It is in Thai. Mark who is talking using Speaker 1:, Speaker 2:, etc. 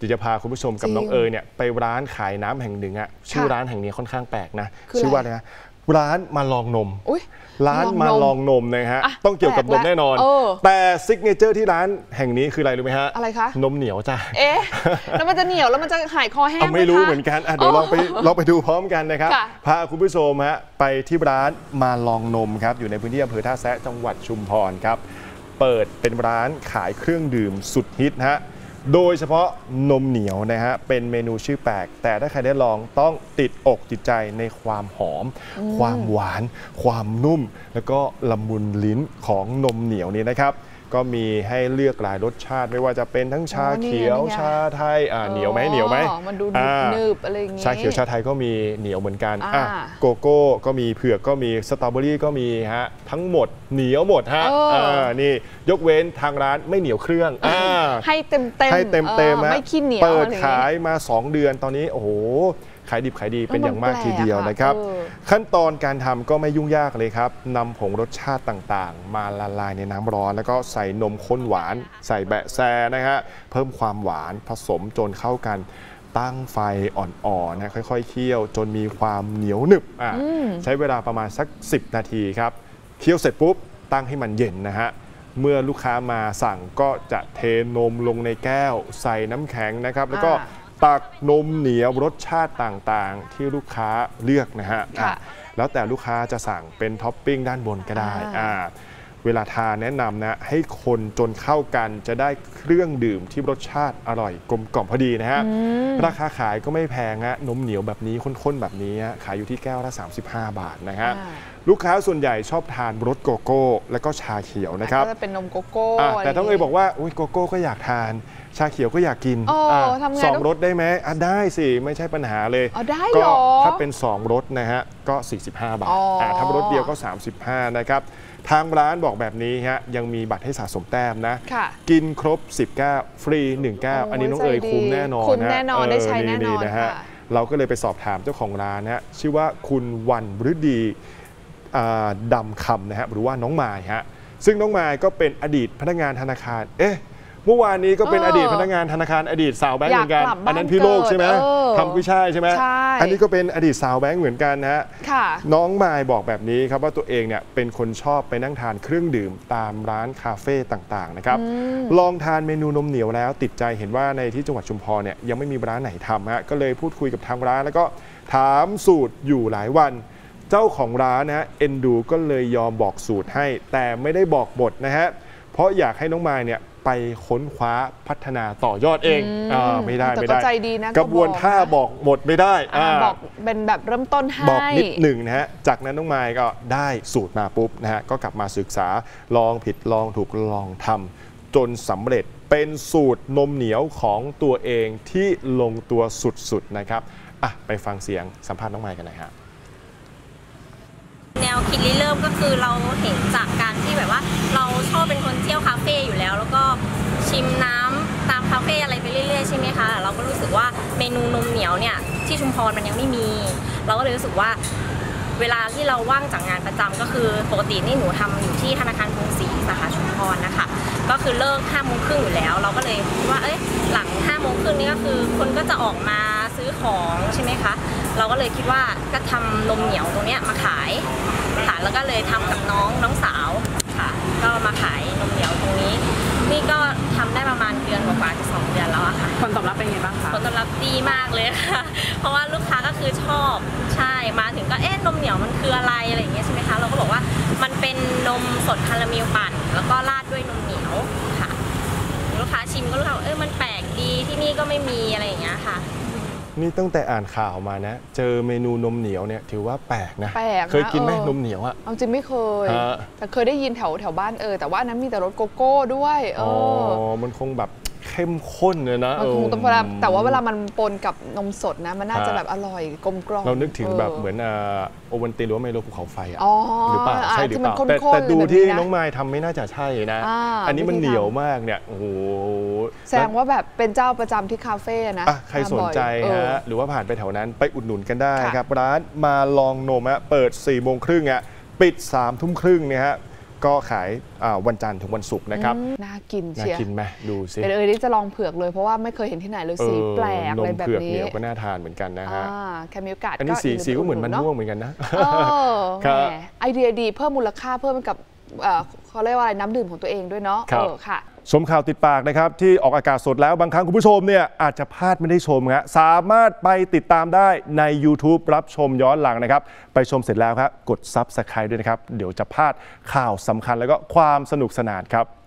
Speaker 1: ดี๋ยวจะพาคุณผู้ชมกับน้องเอ๋ยเนี่ยไปร้านขายน้ำแห่งหนึ่งอะชื่อร้านแห่งนี้ค่อนข้างแปลกนะชื่อว่าอะไรนะร้านมาลองนมร้านมาลองนมนะฮะต้องเกี่ยวกับนมแน่นอนแต่ซิกเนเจอร์ที่ร้านแห่งนี้คืออะไรรู้ไหมฮะ
Speaker 2: อะไรคะ
Speaker 1: นมเหนียวจ้า
Speaker 2: แล้วมันจะเหนียวแล้วมันจะหายคอแห้งไหมคะ
Speaker 1: ไม่รู้เหมือนกันเดี๋ยวลองไปดูพร้อมกันนะครับพาคุณผู้ชมฮะไปที่ร้านมาลองนมครับอยู่ในพื้นที่อำเภอท่าแซะจังหวัดชุมพรครับเปิดเป็นร้านขายเครื่องดื่มสุดฮิตฮะโดยเฉพาะนมเหนียวนะฮะเป็นเมนูชื่อแปลกแต่ถ้าใครได้ลองต้องติดอกติดใจในความหอมความหวานความนุ่มแล้วก็ละมุนลิ้นของนมเหนียวนี้นะครับก็มีให้เลือกหลายรสชาติไม่ว่าจะเป็นทั้งชาเขียวชาไทยเหนียวไหม
Speaker 2: มันดูนึบอะไรอย่างงี้
Speaker 1: ชาเขียวชาไทยก็มีเหนียวเหมือนกันโกโก้ก็มีเผือกก็มีสตรอเบอรี่ก็มีฮะทั้งหมดเหนียวหมดฮะนี่ยกเว้นทางร้านไม่เหนียวเครื่อง
Speaker 2: ให้เต็มไม่ขี้เหนียว
Speaker 1: เปิดขายมา2 เดือนตอนนี้โอ้โหขายดิบขายดีเป็นอย่างมากทีเดียวนะครับขั้นตอนการทำก็ไม่ยุ่งยากเลยครับนำผงรสชาติต่างๆมาละลายในน้ำร้อนแล้วก็ใส่นมข้นหวานใส่แบะแซนะฮะเพิ่มความหวานผสมจนเข้ากันตั้งไฟอ่อนๆนะค่อยๆเคี่ยวจนมีความเหนียวหนึบใช้เวลาประมาณสัก10 นาทีครับเคี่ยวเสร็จปุ๊บตั้งให้มันเย็นนะฮะเมื่อลูกค้ามาสั่งก็จะเทนมลงในแก้วใส่น้ำแข็งนะครับแล้วก็ตักนมเหนียวรสชาติต่างๆที่ลูกค้าเลือกนะฮะแล้วแต่ลูกค้าจะสั่งเป็นท็อปปิ้งด้านบนก็ได้เวลาทานแนะนำนะให้คนจนเข้ากันจะได้เครื่องดื่มที่รสชาติอร่อยกลมกล่อมพอดีนะฮะราคาขายก็ไม่แพงฮะนมเหนียวแบบนี้ข้นๆแบบนี้ขายอยู่ที่แก้วละ35 บาทนะฮะลูกค้าส่วนใหญ่ชอบทานรสโกโก้และก็ชาเขียวนะครับ
Speaker 2: ก็จะเป็นนมโกโก้
Speaker 1: แต่ต้องบอกว่าโกโก้ก็อยากทานชาเขียวก็อยากกิน2 รสได้ไหมได้สิไม่ใช่ปัญหาเลย
Speaker 2: ก็
Speaker 1: ถ้าเป็น2 รสนะฮะก็45 บาทถ้ารสเดียวก็35นะครับทางร้านบอกแบบนี้ฮะยังมีบัตรให้สะสมแต้มนะกินครบ10 แก้วฟรี1 แก้วอันนี้น้องเอ๋ยคุ้มแน่นอน
Speaker 2: นะได้ใช้แน่นอน
Speaker 1: นะฮะเราก็เลยไปสอบถามเจ้าของร้านนะชื่อว่าคุณวันฤดีดำคำนะฮะหรือว่าน้องมายฮะซึ่งน้องมายก็เป็นอดีตพนักงานธนาคารเมื่อวานนี้ก็เป็นอดีตพนักงานธนาคารอดีตสาวแบงก์เหมือนกันอันนั้นพี่โลกใช่ไหมทำกุ้ยช่ายใช่ไหมอันนี้ก็เป็นอดีตสาวแบงก์เหมือนกันนะฮะน้องมายบอกแบบนี้ครับว่าตัวเองเนี่ยเป็นคนชอบไปนั่งทานเครื่องดื่มตามร้านคาเฟ่ต่างๆนะครับลองทานเมนูนมเหนียวแล้วติดใจเห็นว่าในที่จังหวัดชุมพรเนี่ยยังไม่มีร้านไหนทำฮะก็เลยพูดคุยกับทางร้านแล้วก็ถามสูตรอยู่หลายวันเจ้าของร้านนะเอ็นดูก็เลยยอมบอกสูตรให้แต่ไม่ได้บอกหมดนะฮะเพราะอยากให้น้องมายเนี่ยไปค้นคว้าพัฒนาต่อยอดเองไม่ได้กระบวนท่าบอกหมดไม่ได้
Speaker 2: บอกเป็นแบบเริ่มต้นให้
Speaker 1: บอกนิดหนึ่งนะฮะจากนั้นน้องมายก็ได้สูตรมาปุ๊บนะฮะก็กลับมาศึกษาลองผิดลองถูกลองทำจนสำเร็จเป็นสูตรนมเหนียวของตัวเองที่ลงตัวสุดๆนะครับไปฟังเสียงสัมภาษณ์น้องมายกันหน่อยฮะ
Speaker 3: แนวคิดเริ่มก็คือเราเห็นจากการที่แบบว่าเราชอบเป็นคนเที่ยวคาเฟ่อยู่แล้วแล้วก็ชิมน้ำตามคาเฟ่อะไรไปเรื่อยๆใช่ไหมคะเราก็รู้สึกว่าเมนูนมเหนียวเนี่ยที่ชุมพรมันยังไม่มีเราก็เลยรู้สึกว่าเวลาที่เราว่างจากงานประจำก็คือปกตินี่หนูทำอยู่ที่ธนาคารกรุงศรีสาขาชุมพรนะคะก็คือเลิก5:30อยู่แล้วเราก็เลยคิดว่าหลัง5:30นี่ก็คือคนก็จะออกมาซื้อของใช่ไหมคะเราก็เลยคิดว่าก็ทำนมเหนียวตรงนี้มาขายค่ะแล้วก็เลยทำกับน้องสาวค่ะก็มาขายนมเหนียวตรงนี้นี่ก็ทำได้ประมาณเดือนกว่าจะ2 เดือนแล้วอะค่ะ
Speaker 2: ผลตอบรับเป็นไงบ้างคะ
Speaker 3: ผลตอบรับดีมากเลยค่ะเพราะว่าลูกค้าก็คือชอบใช่มาถึงก็นมเหนียวมันคืออะไรอย่างเงี้ยใช่ไหมคะเราก็บอกว่ามันเป็นนมสดคาราเมลปั่นแล้วก็ราดด้วยนมเหนียวค่ะลูกค้าชิมก็รู้สึกว่ามันแปลกดีที่นี่ก็ไม่มีอะไรอย่างเงี้ยค่ะ
Speaker 1: นี่ตั้งแต่อ่านข่าวมานะเจอเมนูนมเหนียวเนี่ยถือว่าแปลกนะเคยกินไหมนมเหนียวอะ
Speaker 2: เอาจริงไม่เคยแต่เคยได้ยินแถวบ้านแต่ว่านั้นมีแต่รสโกโก้ด้วย
Speaker 1: มันคงแบบเข้มข้นเลยนะ
Speaker 2: แต่ว่าเวลามันปนกับนมสดนะมันน่าจะแบบอร่อยกลมกล่อม
Speaker 1: เรานึกถึงแบบเหมือนโอวัลตินหรือว่าไมโลภูเขาไฟหรือเปล่าใช่หรือเปล่าแต่ดูที่น้องมายทำไม่น่าจะใช่นะอันนี้มันเหนียวมากเนี่ยโอ้โห
Speaker 2: แสดงว่าแบบเป็นเจ้าประจำที่คาเฟ่นะ
Speaker 1: ใครสนใจฮะหรือว่าผ่านไปแถวนั้นไปอุดหนุนกันได้ครับร้านมาลองนมเปิด4:30ปิด3:30เนี่ยฮะก็ขายวันจันทร์ถึงวันศุกร์นะครับ
Speaker 2: น่ากิน
Speaker 1: น่า
Speaker 2: เชียร์
Speaker 1: กินไหมดูสิ
Speaker 2: นี่จะลองเผือกเลยเพราะว่าไม่เคยเห็นที่ไหนเลยสีแปลกอะไรแบบนี้
Speaker 1: นมเผือกเหนียวก็น่าทานเหมือนกันนะฮะ
Speaker 2: แค่มีโอกาส
Speaker 1: อันนี้สีก็เหมือนมันม่วงเหมือนกันนะ
Speaker 2: ไอเดียดีเพิ่มมูลค่าเพิ่มกับเขาเรียกว่าอะไรน้ำดื่มของตัวเองด้วยเนาะค่ะ
Speaker 1: ชมข่าวติดปากนะครับที่ออกอากาศสดแล้วบางครั้งคุณผู้ชมเนี่ยอาจจะพลาดไม่ได้ชมฮะสามารถไปติดตามได้ใน YouTube รับชมย้อนหลังนะครับไปชมเสร็จแล้วครับกด Subscribe ด้วยนะครับเดี๋ยวจะพลาดข่าวสำคัญแล้วก็ความสนุกสนานครับ